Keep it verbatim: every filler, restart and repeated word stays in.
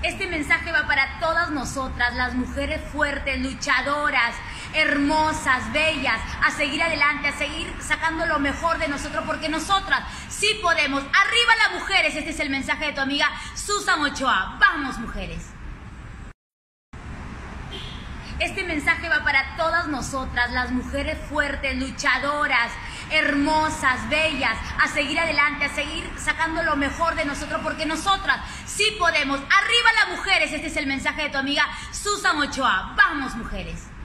Este mensaje va para todas nosotras, las mujeres fuertes, luchadoras, hermosas, bellas, a seguir adelante, a seguir sacando lo mejor de nosotros, porque nosotras sí podemos. ¡Arriba las mujeres! Este es el mensaje de tu amiga Susan Ochoa. ¡Vamos, mujeres! Este mensaje va para todas nosotras, las mujeres fuertes, luchadoras, hermosas, bellas, a seguir adelante, a seguir sacando lo mejor de nosotros, porque nosotras sí podemos. ¡Arriba las mujeres! Este es el mensaje de tu amiga Susan Ochoa. ¡Vamos, mujeres!